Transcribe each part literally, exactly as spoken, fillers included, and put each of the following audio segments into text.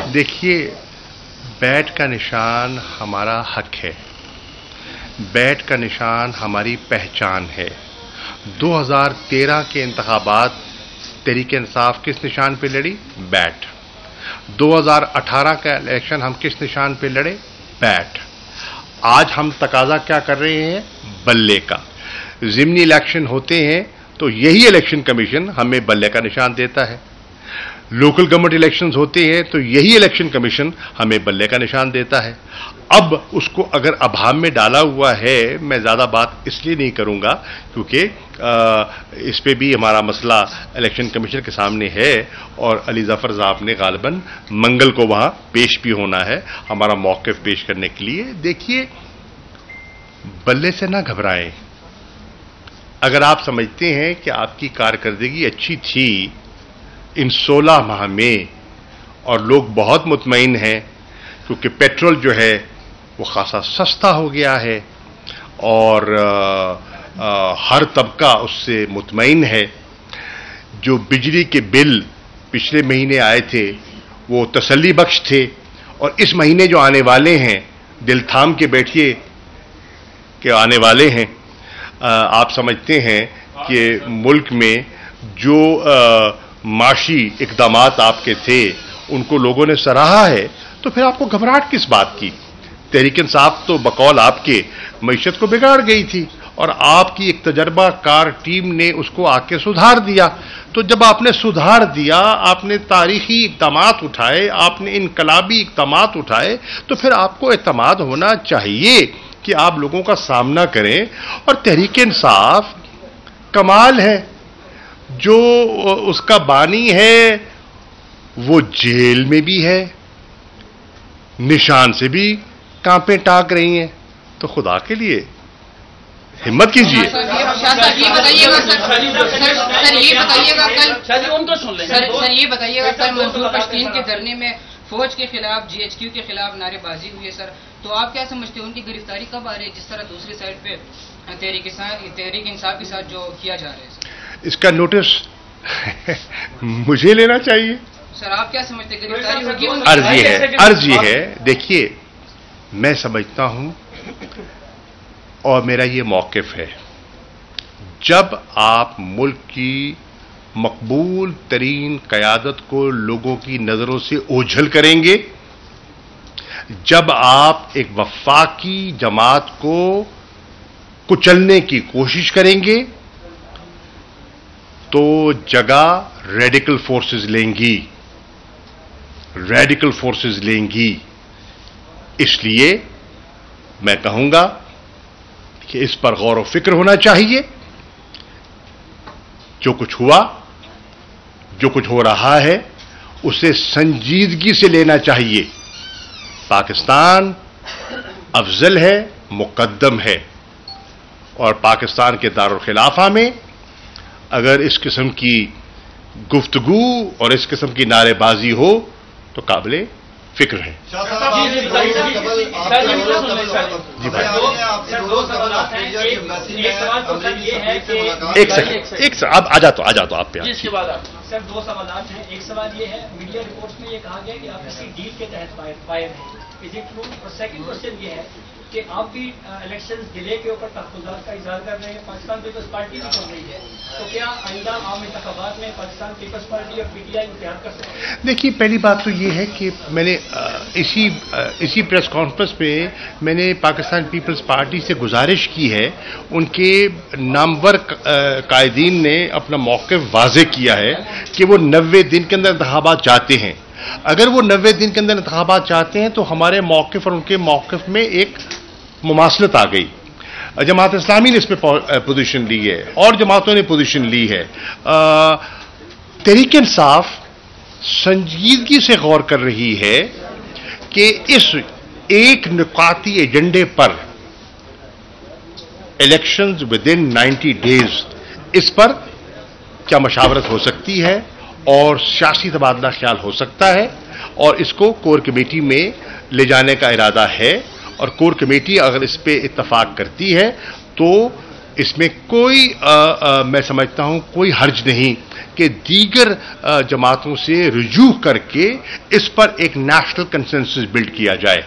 देखिए, बैट का निशान हमारा हक है, बैट का निशान हमारी पहचान है। दो हज़ार तेरह के इंतखाबात तहरीक इंसाफ किस निशान पे लड़ी? बैट। दो हज़ार अठारह का इलेक्शन हम किस निशान पे लड़े? बैट। आज हम तकाजा क्या कर रहे हैं? बल्ले का। ज़िमनी इलेक्शन होते हैं तो यही इलेक्शन कमीशन हमें बल्ले का निशान देता है। लोकल गवर्नमेंट इलेक्शंस होते हैं तो यही इलेक्शन कमीशन हमें बल्ले का निशान देता है। अब उसको अगर अभाम में डाला हुआ है, मैं ज़्यादा बात इसलिए नहीं करूँगा क्योंकि इस पे भी हमारा मसला इलेक्शन कमीशन के सामने है और अली ज़फ़र साहब ने गालिबन मंगल को वहाँ पेश भी होना है हमारा मौक़िफ़ पेश करने के लिए। देखिए, बल्ले से ना घबराएं। अगर आप समझते हैं कि आपकी कारकर्दगी अच्छी थी इन सोलह माह में और लोग बहुत मुतमईन हैं क्योंकि पेट्रोल जो है वो खासा सस्ता हो गया है और आ, आ, हर तबका उससे मुतमईन है, जो बिजली के बिल पिछले महीने आए थे वो तसल्ली बख्श थे और इस महीने जो आने वाले हैं, दिल थाम के बैठिए कि आने वाले हैं। आ, आप समझते हैं कि मुल्क में जो आ, माशी इक़दामात आपके थे उनको लोगों ने सराहा है, तो फिर आपको घबराहट किस बात की? तहरीक इंसाफ तो बकौल आपके मईशत को बिगाड़ गई थी और आपकी एक तजर्बाकार टीम ने उसको आके सुधार दिया। तो जब आपने सुधार दिया, आपने तारीखी इक़दामात उठाए, आपने इनकलाबी इक़दामात उठाए, तो फिर आपको एतमाद होना चाहिए कि आप लोगों का सामना करें। और तहरीक इंसाफ कमाल है, जो उसका बानी है वो जेल में भी है, निशान से भी कांपे टाक रही हैं। तो खुदा के लिए हिम्मत कीजिए। सर ये बताइएगा सर सर ये बताइएगा कल सर सर ये बताइएगा कल मजदूर पश्तीन के धरने में फौज के खिलाफ जीएचक्यू के खिलाफ नारेबाजी हुई है सर, तो आप क्या समझते हैं उनकी गिरफ्तारी कब आ रही है, जिस तरह दूसरी साइड पे तहरीक तहरीक इंसाफ के साथ जो किया जा रहा है सर? इसका नोटिस मुझे लेना चाहिए सर। आप क्या समझते हैं गिरफ्तारी होगी? अर्ज ये है अर्ज ये है देखिए, मैं समझता हूं और मेरा ये मौक़िफ़ है, जब आप मुल्क की मकबूल तरीन क़यादत को लोगों की नज़रों से ओझल करेंगे, जब आप एक वफाकी जमात को कुचलने की कोशिश करेंगे, तो जगह रेडिकल फोर्सेस लेंगी रेडिकल फोर्सेस लेंगी। इसलिए मैं कहूंगा कि इस पर गौर व फिक्र होना चाहिए। जो कुछ हुआ, जो कुछ हो रहा है, उसे संजीदगी से लेना चाहिए। पाकिस्तान अफजल है, मुकद्दम है, और पाकिस्तान के दारुल खिलाफा में अगर इस किस्म की गुफ्तगू और इस किस्म की नारेबाजी हो तो काबिले फिक्र है। एक सेकंड एक सेकंड आप आ जा तो आ जा तो आप पे सर दो सवाल हैं। एक सवाल ये है, मीडिया रिपोर्ट्स में ये कहा गया कि आप किसी डील के तहत फायर हैं, इज इट ट्रू? और सेकंड क्वेश्चन ये है कि आप भी इलेक्शन डिले के ऊपर तहफ़्फ़ुज़ात का इज़हार कर रहे हैं, पाकिस्तान पीपल्स पार्टी भी कर रही है, तो क्या आइंदा आम इंतख़ाबात में पाकिस्तान पीपल्स पार्टी और पीटीआई इम्तिहान कर सकते हैं? देखिए, पहली बात तो ये है कि मैंने इसी इसी प्रेस कॉन्फ्रेंस में मैंने पाकिस्तान पीपल्स पार्टी से गुजारिश की है, उनके नामवर कायदीन ने अपना मौक़िफ़ वाज़े किया है कि वो नब्बे दिन के अंदर इंतख़ाबात चाहते हैं। अगर वो नब्बे दिन के अंदर इंतख़ाबात चाहते हैं तो हमारे मौक़िफ़ और उनके मौक़िफ़ में एक मुमासलत आ गई। जमात इस्लामी ने इस पर पोजीशन ली है और जमातों ने पोजीशन ली है। तहरीक इंसाफ संजीदगी से गौर कर रही है कि इस एक नुकाती एजेंडे पर elections within ninety days, इस पर क्या मशावरत हो सकती है और सियासी तबादला ख्याल हो सकता है, और इसको कोर कमेटी में ले जाने का इरादा है। और कोर कमेटी अगर इस पे इत्तफाक करती है तो इसमें कोई आ, आ, मैं समझता हूं कोई हर्ज नहीं कि दीगर आ, जमातों से रुजू करके इस पर एक नेशनल कंसेंसस बिल्ड किया जाए।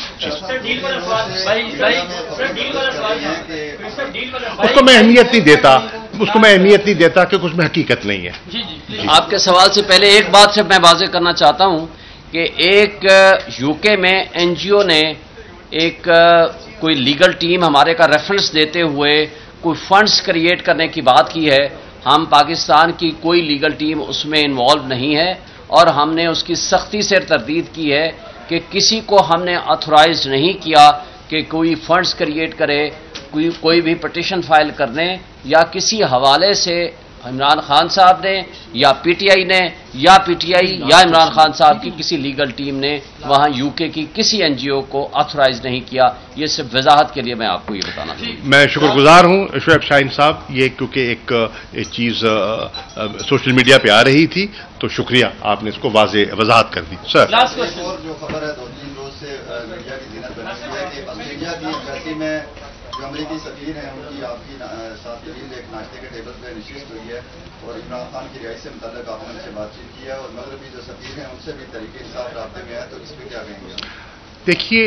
उसको मैं अहमियत नहीं देता उसको मैं अहमियत नहीं देता क्योंकि उसमें हकीकत नहीं है। जी, जी, जी। आपके सवाल से पहले एक बात से मैं वाज़ेह करना चाहता हूं कि एक यूके में एनजीओ ने एक कोई लीगल टीम हमारे का रेफरेंस देते हुए कोई फंड्स क्रिएट करने की बात की है। हम पाकिस्तान की कोई लीगल टीम उसमें इन्वॉल्व नहीं है और हमने उसकी सख्ती से तरदीद की है कि किसी को हमने ऑथोराइज नहीं किया कि कोई फंड्स क्रिएट करे, कोई कोई भी पिटीशन फाइल करने या किसी हवाले से इमरान खान साहब ने या पीटीआई ने या पीटीआई या इमरान खान साहब की किसी लीगल टीम ने वहां यूके की किसी एनजीओ को ऑथोराइज नहीं किया। ये सिर्फ वजाहत के लिए मैं आपको ये बताना चाहूँगा। मैं शुक्रगुजार हूं शुएब शाहीन साहब, ये क्योंकि एक, एक चीज़ सोशल मीडिया पे आ रही थी तो शुक्रिया आपने इसको वाजे वजाहत कर दी। सर और जो खबर है दो तीन रोज से मीडिया की जिन्नत बनी हुई है कि ऑस्ट्रेलिया की एम्बेसी में जो अमरीकी सफीर हैं उनकी आपकी साथ तवील एक नाश्ते के टेबल पर नशिस्त हुई है और इमरान खान की रिहाई से मुताल्लिक आपने उनसे बातचीत की है और मगरबी जो सफीर हैं उनसे भी तरीके इंसाफ राब्ते में है, तो इस पर क्या कहेंगे? देखिए,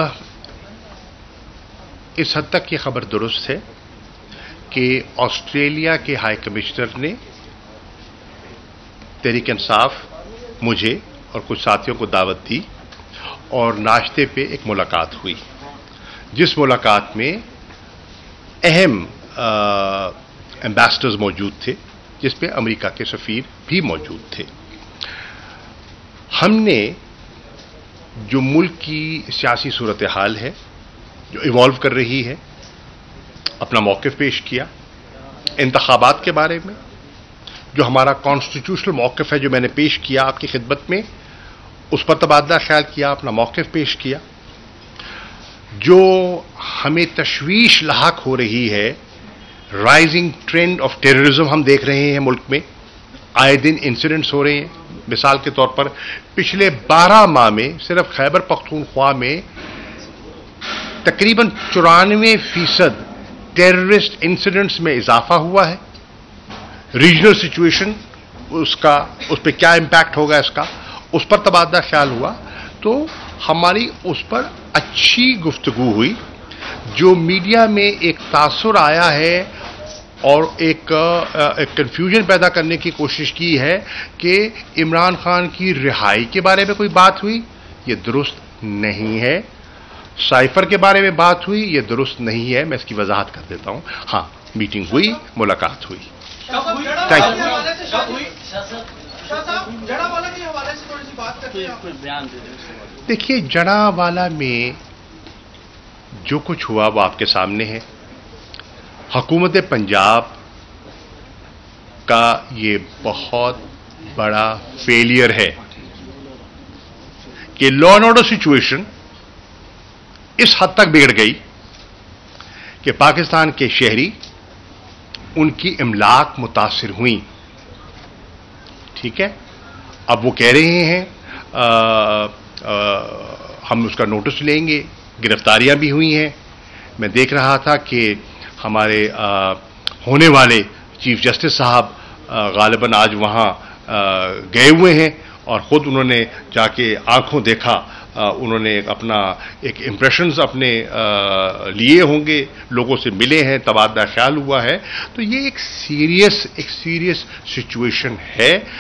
इस हद तक ये खबर दुरुस्त है कि ऑस्ट्रेलिया के हाई कमिश्नर ने तहरीक इंसाफ मुझे और कुछ साथियों को दावत दी और नाश्ते पे एक मुलाकात हुई, जिस मुलाकात में अहम एम्बेसडर्स मौजूद थे, जिस पे अमेरिका के सफीर भी मौजूद थे। हमने जो मुल्क की सियासी सूरत हाल है जो इवॉल्व कर रही है, अपना मौक़िफ़ पेश किया इंतखाबात के बारे में, जो हमारा कॉन्स्टिट्यूशनल मौक़िफ़ है जो मैंने पेश किया आपकी खिदमत में, उस पर तबादला ख्याल किया, अपना मौक़िफ़ पेश किया। जो हमें तशवीश लाहक हो रही है, राइजिंग ट्रेंड ऑफ टेररिज्म हम देख रहे हैं मुल्क में, आए दिन इंसिडेंट्स हो रहे हैं। मिसाल के तौर पर पिछले बारह माह में सिर्फ खैबर पख्तूनख्वा में तकरीबन चौरानवे फीसद टेररिस्ट इंसिडेंट्स में इजाफा हुआ है। रीजनल सिचुएशन उसका उस पर क्या इम्पैक्ट होगा इसका, उस पर तबादला ख्याल हुआ। तो हमारी उस पर अच्छी गुफ्तगू हुई। जो मीडिया में एक तासुर आया है और एक, एक कन्फ्यूजन पैदा करने की कोशिश की है कि इमरान खान की रिहाई के बारे में कोई बात हुई, ये दुरुस्त नहीं है। साइफर के बारे में बात हुई, ये दुरुस्त नहीं है। मैं इसकी वजाहत कर देता हूं। हाँ, मीटिंग हुई, मुलाकात हुई। Thank you. देखिए, जड़ावाला में जो कुछ हुआ वो आपके सामने है। हुकूमत पंजाब का ये बहुत बड़ा फेलियर है कि लॉ एंड ऑर्डर सिचुएशन इस हद तक बिगड़ गई कि पाकिस्तान के शहरी उनकी इमलाक मुतासिर हुई। ठीक है, अब वो कह रहे हैं आ, आ, हम उसका नोटिस लेंगे। गिरफ्तारियां भी हुई हैं। मैं देख रहा था कि हमारे आ, होने वाले चीफ जस्टिस साहब गालिबन आज वहाँ गए हुए हैं और ख़ुद उन्होंने जाके आंखों देखा। आ, उन्होंने अपना एक इम्प्रेशंस अपने आ, लिए होंगे, लोगों से मिले हैं, तबादला ख्याल हुआ है। तो ये एक सीरियस एक सीरियस सिचुएशन है।